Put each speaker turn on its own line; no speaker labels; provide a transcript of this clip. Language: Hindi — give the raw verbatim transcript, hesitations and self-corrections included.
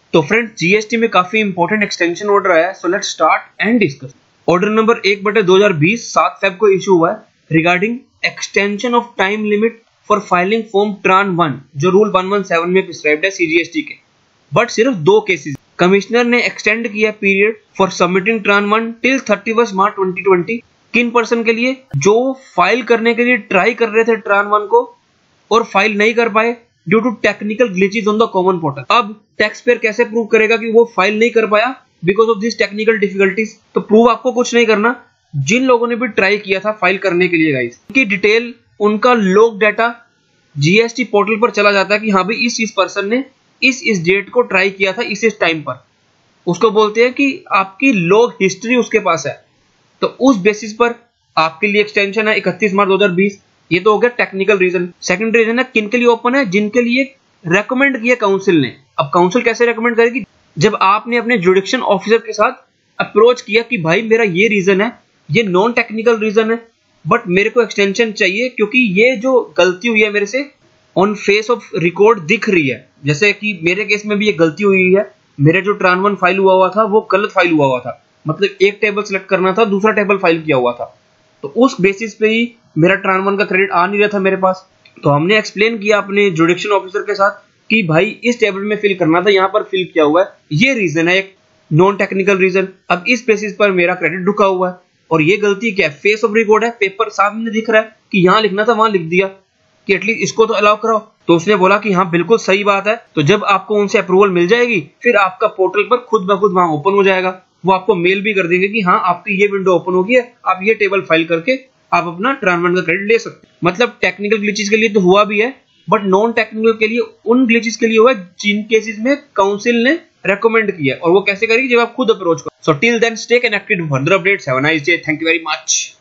तो फ्रेंड्स जीएसटी में काफी इंपॉर्टेंट एक्सटेंशन ऑर्डर आया है, so let's start and discuss. Order number एक बटे दो हजार बीस सात फेब को इशू हुआ है regarding extension of time limit for filing form TRAN one, जो रूल वन वन सेवन में प्रिस्क्राइब्ड है सीजीएसटी के, बट सिर्फ दो केसेस। कमिश्नर ने एक्सटेंड किया period for submitting TRAN one till thirty first March twenty twenty. किन पर्सन के लिए? जो फाइल करने के लिए ट्राई कर रहे थे ट्रान वन को और फाइल नहीं कर पाए due to technical glitches on the common portal. अब टैक्स पेयर कैसे प्रूव करेगा कि वो फाइल नहीं कर पाया because of this technical difficulties? तो प्रूव आपको कुछ नहीं करना, जिन लोगों ने भी ट्राई किया था फाइल करने के लिए गाइस, उनकी डिटेल, उनका लॉग डाटा जीएसटी पोर्टल पर चला जाता है कि हाँ भाई इस इस पर्सन ने इस इस डेट को ट्राई किया था इस इस टाइम पर। उसको बोलते हैं कि आपकी लॉग हिस्ट्री उसके पास है। तो उस बेसिस पर आपके लिए एक्सटेंशन है इकतीस मार्च दो हजार बीस। ये तो हो गया टेक्निकल रीजन। सेकंड रीजन है किन के लिए ओपन है? जिनके लिए रेकमेंड किया काउंसिल ने। अब काउंसिल कैसे रेकमेंड करेगी? जब आपने अपने जुडिक्शन ऑफिसर के साथ अप्रोच किया कि भाई मेरा ये रीजन है, ये नॉन टेक्निकल रीजन है, बट मेरे को एक्सटेंशन चाहिए क्योंकि ये जो गलती हुई है मेरे से ऑन फेस ऑफ रिकॉर्ड दिख रही है। जैसे कि मेरे केस में भी ये गलती हुई है, मेरा जो ट्रान वन फाइल हुआ हुआ था वो गलत फाइल हुआ हुआ था, मतलब एक टेबल सेलेक्ट करना था, दूसरा टेबल फाइल किया हुआ था। तो उस बेसिस पे ही मेरा ट्रान वन का क्रेडिट आ नहीं रहा था मेरे पास। तो हमने एक्सप्लेन किया अपने जुडिक्शन ऑफिसर के साथ कि भाई इस टेबल में फिल करना था, यहाँ पर फिल किया हुआ है, ये रीजन है एक नॉन टेक्निकल रीजन। अब इस बेसिस पर मेरा क्रेडिट रुका हुआ है और ये गलती क्या है? फेस ऑफ रिकॉर्ड है, पेपर सामने दिख रहा है कि यहाँ लिखना था वहां लिख दिया कि एटलीस्ट इसको तो अलाउ कराओ। तो उसने बोला कि हाँ बिल्कुल सही बात है। तो जब आपको उनसे अप्रूवल मिल जाएगी फिर आपका पोर्टल पर खुद ब खुद वहां ओपन हो जाएगा। वो आपको मेल भी कर देंगे कि हाँ आपकी ये विंडो ओपन हो गई है, आप ये टेबल फाइल करके आप अपना ट्रान वन का क्रेडिट ले सकते हैं। मतलब टेक्निकल ग्लिचेस के लिए तो हुआ भी है, बट नॉन टेक्निकल के लिए, उन ग्लिचेस के लिए हुआ है जिन केसेस में काउंसिल ने रेकमेंड किया। और वो कैसे करेगी? जब आप खुद अप्रोच करो। So till then stay connected for further updates. Have a nice day. Thank you very much.